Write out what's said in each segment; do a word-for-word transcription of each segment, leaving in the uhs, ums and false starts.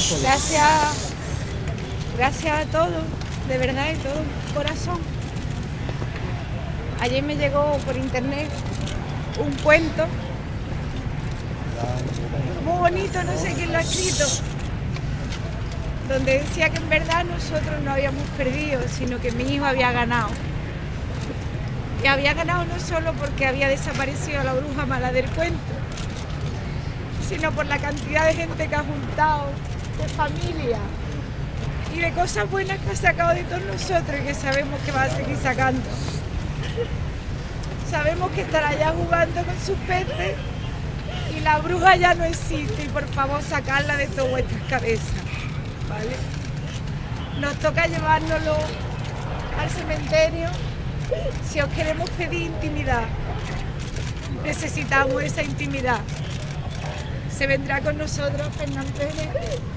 Gracias, gracias a todos, de verdad, de todo corazón. Ayer me llegó por internet un cuento muy bonito, no sé quién lo ha escrito, donde decía que en verdad nosotros no habíamos perdido, sino que mi hijo había ganado. Y había ganado no solo porque había desaparecido la bruja mala del cuento, sino por la cantidad de gente que ha juntado, de familia y de cosas buenas que ha sacado de todos nosotros y que sabemos que va a seguir sacando. Sabemos que estará ya jugando con sus peces y la bruja ya no existe, y por favor sacarla de todas vuestras cabezas, ¿vale? Nos toca llevárnoslo al cementerio. Si os queremos pedir intimidad, necesitamos esa intimidad. Se vendrá con nosotros Fernán Pérez.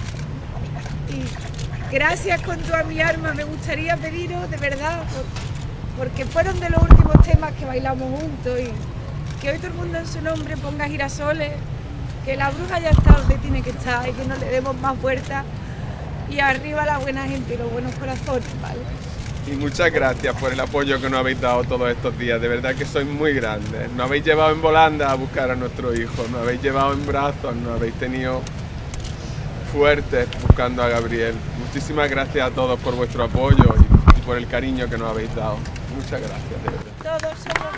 Y gracias con toda mi alma me gustaría pediros, de verdad, porque fueron de los últimos temas que bailamos juntos, y que hoy todo el mundo en su nombre ponga girasoles, que la bruja ya está donde tiene que estar y que no le demos más vueltas, y arriba la buena gente y los buenos corazones, ¿vale? Y muchas gracias por el apoyo que nos habéis dado todos estos días, de verdad que sois muy grandes. Nos habéis llevado en volanda a buscar a nuestro hijo, nos habéis llevado en brazos, nos habéis tenido fuertes buscando a Gabriel. Muchísimas gracias a todos por vuestro apoyo y, y por el cariño que nos habéis dado. Muchas gracias, de verdad. Todos somos